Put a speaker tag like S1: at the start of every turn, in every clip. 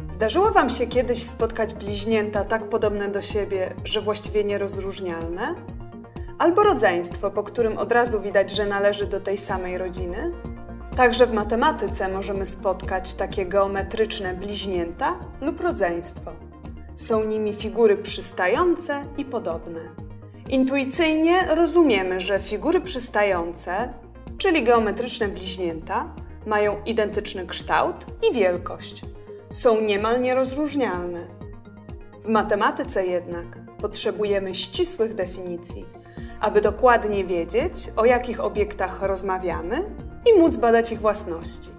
S1: Zdarzyło Wam się kiedyś spotkać bliźnięta tak podobne do siebie, że właściwie nierozróżnialne? Albo rodzeństwo, po którym od razu widać, że należy do tej samej rodziny? Także w matematyce możemy spotkać takie geometryczne bliźnięta lub rodzeństwo. Są nimi figury przystające i podobne. Intuicyjnie rozumiemy, że figury przystające, czyli geometryczne bliźnięta, mają identyczny kształt i wielkość. Są niemal nierozróżnialne. W matematyce jednak potrzebujemy ścisłych definicji, aby dokładnie wiedzieć, o jakich obiektach rozmawiamy i móc badać ich własności.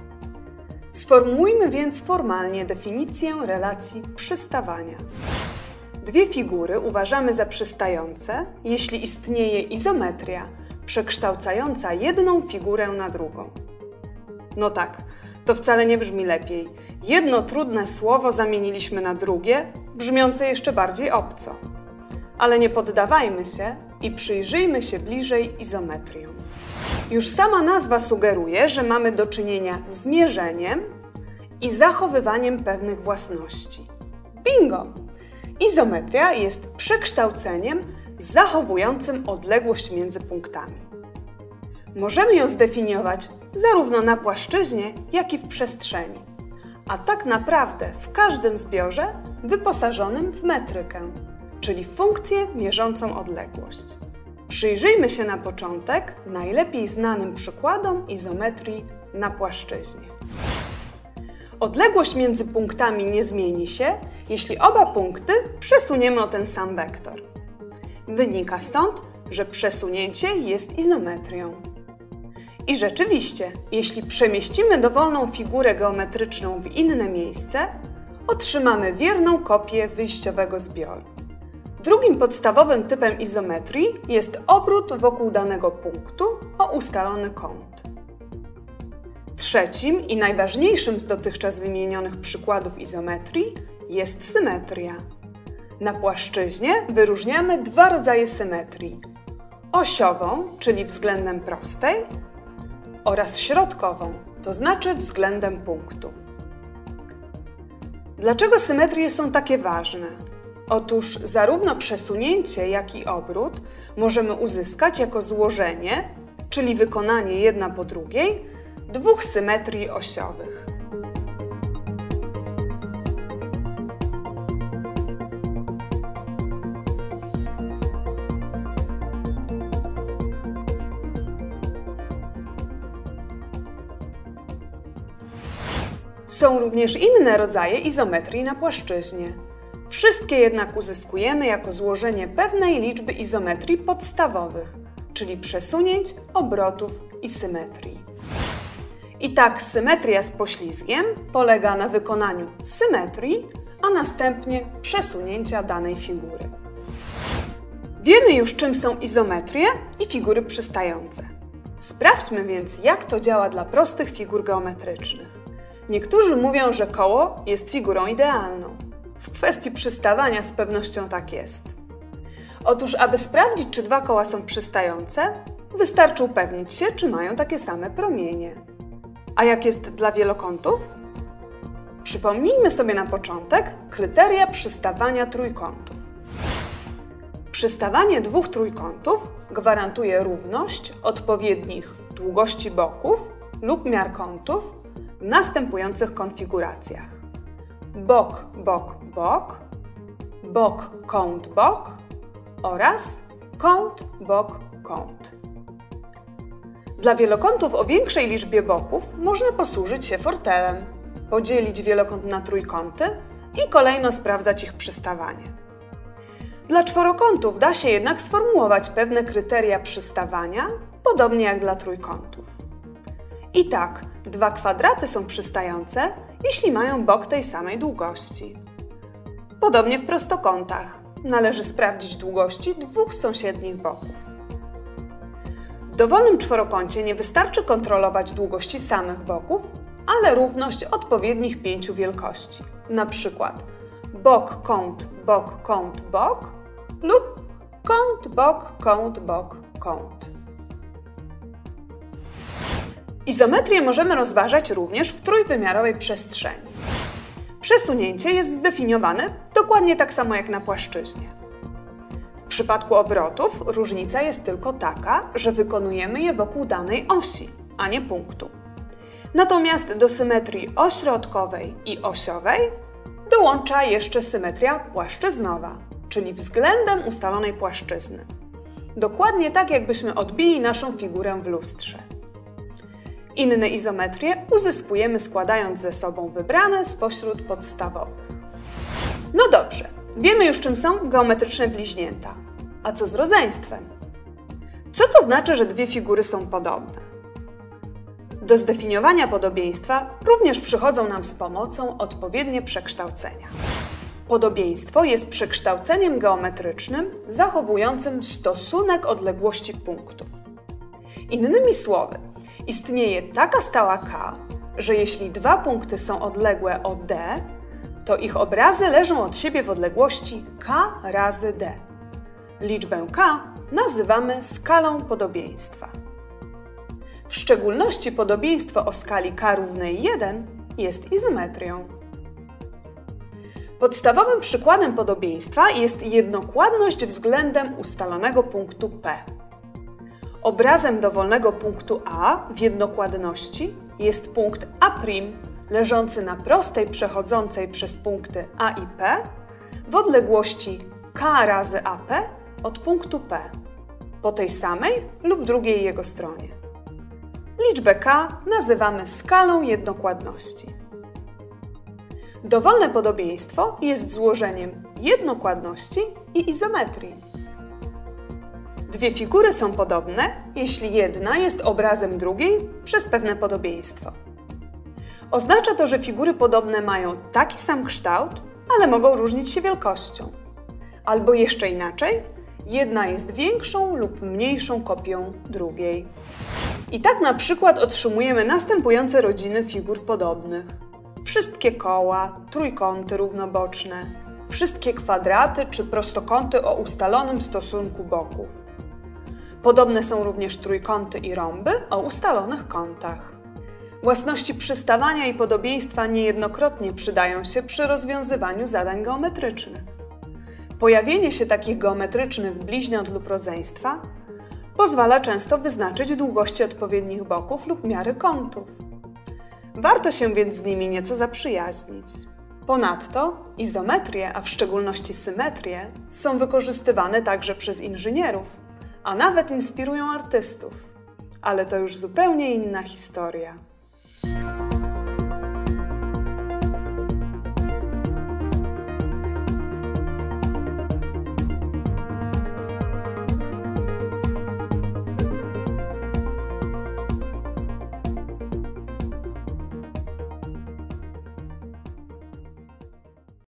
S1: Sformułujmy więc formalnie definicję relacji przystawania. Dwie figury uważamy za przystające, jeśli istnieje izometria przekształcająca jedną figurę na drugą. No tak, to wcale nie brzmi lepiej. Jedno trudne słowo zamieniliśmy na drugie, brzmiące jeszcze bardziej obco. Ale nie poddawajmy się i przyjrzyjmy się bliżej izometriom. Już sama nazwa sugeruje, że mamy do czynienia z mierzeniem i zachowywaniem pewnych własności. Bingo! Izometria jest przekształceniem zachowującym odległość między punktami. Możemy ją zdefiniować zarówno na płaszczyźnie, jak i w przestrzeni, a tak naprawdę w każdym zbiorze wyposażonym w metrykę, czyli funkcję mierzącą odległość. Przyjrzyjmy się na początek najlepiej znanym przykładom izometrii na płaszczyźnie. Odległość między punktami nie zmieni się, jeśli oba punkty przesuniemy o ten sam wektor. Wynika stąd, że przesunięcie jest izometrią. I rzeczywiście, jeśli przemieścimy dowolną figurę geometryczną w inne miejsce, otrzymamy wierną kopię wyjściowego zbioru. Drugim podstawowym typem izometrii jest obrót wokół danego punktu o ustalony kąt. Trzecim i najważniejszym z dotychczas wymienionych przykładów izometrii jest symetria. Na płaszczyźnie wyróżniamy dwa rodzaje symetrii: osiową, czyli względem prostej, oraz środkową, to znaczy względem punktu. Dlaczego symetrie są takie ważne? Otóż zarówno przesunięcie, jak i obrót możemy uzyskać jako złożenie, czyli wykonanie jedna po drugiej, dwóch symetrii osiowych. Są również inne rodzaje izometrii na płaszczyźnie. Wszystkie jednak uzyskujemy jako złożenie pewnej liczby izometrii podstawowych, czyli przesunięć, obrotów i symetrii. I tak symetria z poślizgiem polega na wykonaniu symetrii, a następnie przesunięcia danej figury. Wiemy już, czym są izometrie i figury przystające. Sprawdźmy więc, jak to działa dla prostych figur geometrycznych. Niektórzy mówią, że koło jest figurą idealną. W kwestii przystawania z pewnością tak jest. Otóż, aby sprawdzić, czy dwa koła są przystające, wystarczy upewnić się, czy mają takie same promienie. A jak jest dla wielokątów? Przypomnijmy sobie na początek kryteria przystawania trójkątów. Przystawanie dwóch trójkątów gwarantuje równość odpowiednich długości boków lub miar kątów w następujących konfiguracjach: bok, bok, bok, bok, kąt, bok oraz kąt, bok, kąt. Dla wielokątów o większej liczbie boków można posłużyć się fortelem, podzielić wielokąt na trójkąty i kolejno sprawdzać ich przystawanie. Dla czworokątów da się jednak sformułować pewne kryteria przystawania, podobnie jak dla trójkątów. I tak, dwa kwadraty są przystające, jeśli mają bok tej samej długości. Podobnie w prostokątach należy sprawdzić długości dwóch sąsiednich boków. W dowolnym czworokącie nie wystarczy kontrolować długości samych boków, ale równość odpowiednich 5 wielkości, na przykład bok, kąt, bok, kąt, bok lub kąt, bok, kąt, bok, kąt. Izometrię możemy rozważać również w trójwymiarowej przestrzeni. Przesunięcie jest zdefiniowane dokładnie tak samo jak na płaszczyźnie. W przypadku obrotów różnica jest tylko taka, że wykonujemy je wokół danej osi, a nie punktu. Natomiast do symetrii ośrodkowej i osiowej dołącza jeszcze symetria płaszczyznowa, czyli względem ustalonej płaszczyzny. Dokładnie tak, jakbyśmy odbili naszą figurę w lustrze. Inne izometrie uzyskujemy składając ze sobą wybrane spośród podstawowych. No dobrze, wiemy już, czym są geometryczne bliźnięta. A co z rodzeństwem? Co to znaczy, że dwie figury są podobne? Do zdefiniowania podobieństwa również przychodzą nam z pomocą odpowiednie przekształcenia. Podobieństwo jest przekształceniem geometrycznym zachowującym stosunek odległości punktów. Innymi słowy, istnieje taka stała k, że jeśli dwa punkty są odległe od d, to ich obrazy leżą od siebie w odległości k razy d. Liczbę k nazywamy skalą podobieństwa. W szczególności podobieństwo o skali k równej 1 jest izometrią. Podstawowym przykładem podobieństwa jest jednokładność względem ustalonego punktu P. Obrazem dowolnego punktu A w jednokładności jest punkt A' leżący na prostej przechodzącej przez punkty A i P w odległości k razy AP od punktu P po tej samej lub drugiej jego stronie. Liczbę k nazywamy skalą jednokładności. Dowolne podobieństwo jest złożeniem jednokładności i izometrii. Dwie figury są podobne, jeśli jedna jest obrazem drugiej przez pewne podobieństwo. Oznacza to, że figury podobne mają taki sam kształt, ale mogą różnić się wielkością. Albo jeszcze inaczej, jedna jest większą lub mniejszą kopią drugiej. I tak na przykład otrzymujemy następujące rodziny figur podobnych. Wszystkie koła, trójkąty równoboczne, wszystkie kwadraty czy prostokąty o ustalonym stosunku boków. Podobne są również trójkąty i rąby o ustalonych kątach. Własności przystawania i podobieństwa niejednokrotnie przydają się przy rozwiązywaniu zadań geometrycznych. Pojawienie się takich geometrycznych bliźniąt lub rodzeństwa pozwala często wyznaczyć długości odpowiednich boków lub miary kątów. Warto się więc z nimi nieco zaprzyjaźnić. Ponadto izometrie, a w szczególności symetrie, są wykorzystywane także przez inżynierów, a nawet inspirują artystów. Ale to już zupełnie inna historia.